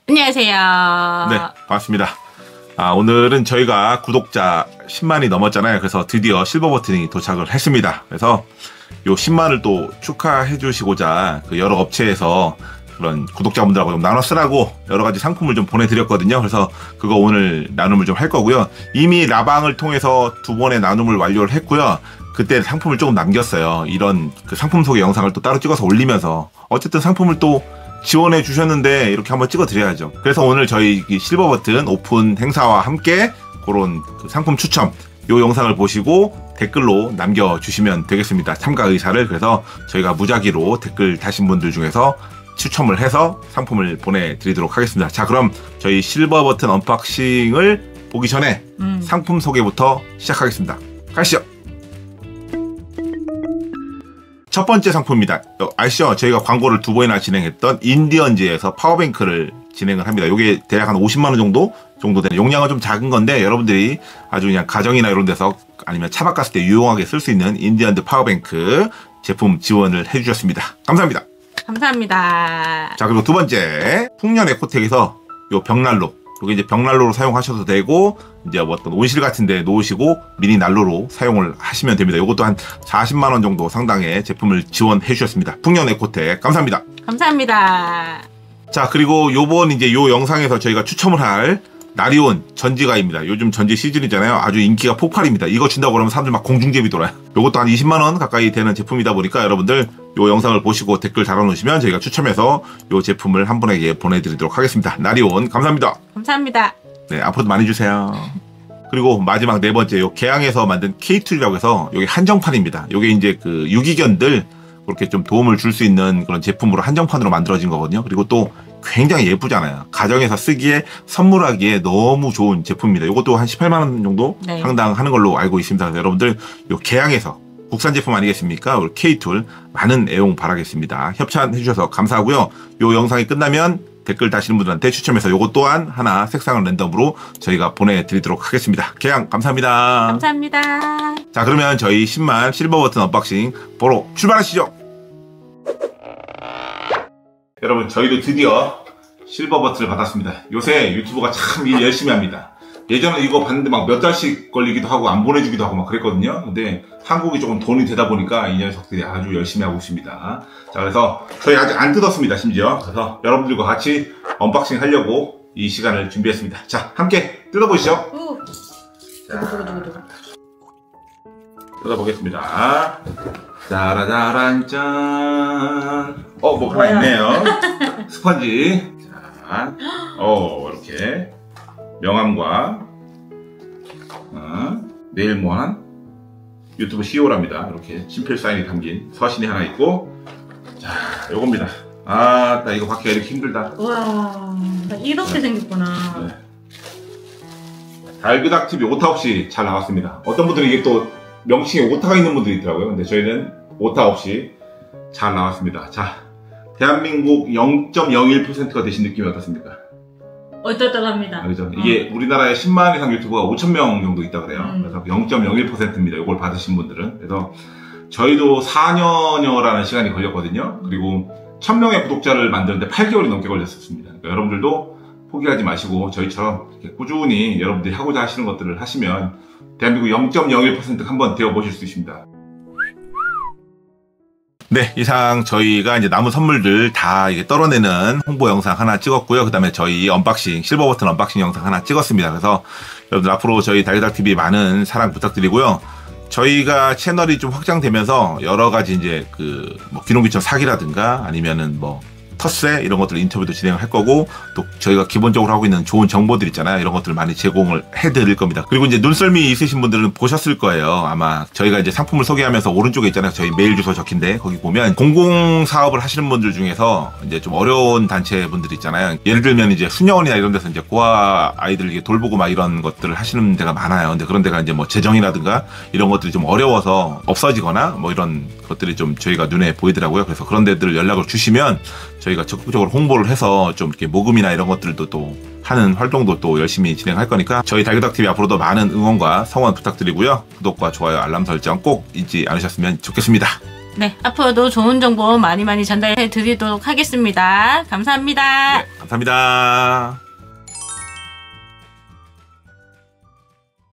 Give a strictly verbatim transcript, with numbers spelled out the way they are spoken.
안녕하세요. 네, 반갑습니다. 아, 오늘은 저희가 구독자 십만이 넘었잖아요. 그래서 드디어 실버 버튼이 도착을 했습니다. 그래서 요 십만을 또 축하해 주시고자 그 여러 업체에서 그런 구독자분들하고 좀 나눠 쓰라고 여러 가지 상품을 좀 보내드렸거든요. 그래서 그거 오늘 나눔을 좀 할 거고요. 이미 라방을 통해서 두 번의 나눔을 완료를 했고요. 그때 상품을 조금 남겼어요. 이런 그 상품 소개 영상을 또 따로 찍어서 올리면서 어쨌든 상품을 또 지원해 주셨는데 이렇게 한번 찍어 드려야죠. 그래서 오늘 저희 실버 버튼 오픈 행사와 함께 그런 그 상품 추첨 요 영상을 보시고 댓글로 남겨주시면 되겠습니다. 참가 의사를. 그래서 저희가 무작위로 댓글 다신 분들 중에서 추첨을 해서 상품을 보내드리도록 하겠습니다. 자, 그럼 저희 실버 버튼 언박싱을 보기 전에 음. 상품 소개부터 시작하겠습니다. 가시죠. 첫 번째 상품입니다. 아시죠? 저희가 광고를 두 번이나 진행했던 인디언즈에서 파워뱅크를 진행을 합니다. 이게 대략 한 오십만 원 정도 정도 되는 용량은 좀 작은 건데 여러분들이 아주 그냥 가정이나 이런 데서 아니면 차박 갔을 때 유용하게 쓸 수 있는 인디언즈 파워뱅크 제품 지원을 해주셨습니다. 감사합니다. 감사합니다. 자, 그리고 두 번째 풍년 에코텍에서 요 벽난로, 이게 이제 벽난로로 사용하셔도 되고 이제 뭐 어떤 온실 같은 데 놓으시고 미니 난로로 사용을 하시면 됩니다. 요것도 한 사십만 원 정도 상당의 제품을 지원해 주셨습니다. 풍년 에코텍 감사합니다. 감사합니다. 자, 그리고 요번 이제 요 영상에서 저희가 추첨을 할 나리온 전지가입니다. 요즘 전지 시즌이잖아요. 아주 인기가 폭발입니다. 이거 준다고 그러면 사람들 막 공중제비 돌아요. 요것도 한 이십만 원 가까이 되는 제품이다 보니까 여러분들 요 영상을 보시고 댓글 달아놓으시면 저희가 추첨해서 요 제품을 한 분에게 보내드리도록 하겠습니다. 나리온 감사합니다. 감사합니다. 네, 앞으로도 많이 주세요. 그리고 마지막 네 번째 요 개항에서 만든 케이툴이라고 해서 요게 한정판입니다. 요게 이제 그 유기견들 그렇게 좀 도움을 줄 수 있는 그런 제품으로 한정판으로 만들어진 거거든요. 그리고 또 굉장히 예쁘잖아요. 가정에서 쓰기에 선물하기에 너무 좋은 제품입니다. 이것도 한 십팔만 원 정도 네. 상당하는 걸로 알고 있습니다. 그래서 여러분들 요 개항에서 국산 제품 아니겠습니까? 우리 케이툴 많은 애용 바라겠습니다. 협찬해 주셔서 감사하고요. 요 영상이 끝나면 댓글 다시는 분들한테 추첨해서 요것 또한 하나 색상을 랜덤으로 저희가 보내드리도록 하겠습니다. 개항 감사합니다. 감사합니다. 자, 그러면 저희 십만 실버 버튼 언박싱 보러 출발하시죠. 여러분, 저희도 드디어 실버 버튼을 받았습니다. 요새 유튜버가 참 일 열심히 합니다. 예전에 이거 봤는데 막 몇 달씩 걸리기도 하고 안 보내주기도 하고 막 그랬거든요. 근데 한국이 조금 돈이 되다 보니까 이 녀석들이 아주 열심히 하고 있습니다. 자, 그래서 저희 아직 안 뜯었습니다, 심지어. 그래서 여러분들과 같이 언박싱 하려고 이 시간을 준비했습니다. 자, 함께 뜯어보시죠. 오. 자, 뜯어보겠습니다. 짜라짜란 짠. 어, 뭐 하나 있네요. 스펀지. 자, 어, 이렇게 명함과 어, 네일 모한 유튜브 씨이오랍니다. 이렇게 친필 사인이 담긴 서신이 하나 있고, 자, 요겁니다. 아, 나 이거 받기가 이렇게 힘들다. 와, 이렇게 네. 생겼구나. 네. 달그닥티비 오타 없이 잘 나왔습니다. 어떤 분들은 이게 또 명칭에 오타가 있는 분들이 있더라고요. 근데 저희는 오타 없이 잘 나왔습니다. 자, 대한민국 영 점 영일 퍼센트가 되신 느낌이 어떻습니까? 어떻다합니다. 그죠? 어. 이게 우리나라에 십만 이상 유튜버가 오천 명 정도 있다 그래요. 음. 그래서 영 점 영일 퍼센트입니다. 이걸 받으신 분들은. 그래서 저희도 사 년여라는 시간이 걸렸거든요. 그리고 천 명의 구독자를 만드는데 팔 개월이 넘게 걸렸었습니다. 그러니까 여러분들도 포기하지 마시고 저희처럼 이렇게 꾸준히 여러분들이 하고자 하시는 것들을 하시면 대한민국 영 점 영일 퍼센트 한번 되어보실 수 있습니다. 네, 이상 저희가 이제 남은 선물들 다 이게 떨어내는 홍보 영상 하나 찍었고요. 그 다음에 저희 언박싱, 실버 버튼 언박싱 영상 하나 찍었습니다. 그래서 여러분들 앞으로 저희 달그닥티비 많은 사랑 부탁드리고요. 저희가 채널이 좀 확장되면서 여러 가지 이제 그 뭐 귀농귀촌 사기라든가 아니면은 뭐 텃세 이런 것들 인터뷰도 진행을 할 거고, 또 저희가 기본적으로 하고 있는 좋은 정보들 있잖아요. 이런 것들을 많이 제공을 해드릴 겁니다. 그리고 이제 눈썰미 있으신 분들은 보셨을 거예요. 아마 저희가 이제 상품을 소개하면서 오른쪽에 있잖아요. 저희 메일 주소 적힌데 거기 보면 공공사업을 하시는 분들 중에서 이제 좀 어려운 단체 분들 있잖아요. 예를 들면 이제 수녀원이나 이런 데서 이제 고아 아이들 이렇게 돌보고 막 이런 것들을 하시는 데가 많아요. 근데 그런 데가 이제 뭐 재정이라든가 이런 것들이 좀 어려워서 없어지거나 뭐 이런 것들이 좀 저희가 눈에 보이더라고요. 그래서 그런 데들 연락을 주시면 저희가 적극적으로 홍보를 해서 좀 이렇게 모금이나 이런 것들도 또 하는 활동도 또 열심히 진행할 거니까 저희 달그닥티비 앞으로도 많은 응원과 성원 부탁드리고요. 구독과 좋아요, 알람 설정 꼭 잊지 않으셨으면 좋겠습니다. 네, 앞으로도 좋은 정보 많이 많이 전달해 드리도록 하겠습니다. 감사합니다. 네, 감사합니다.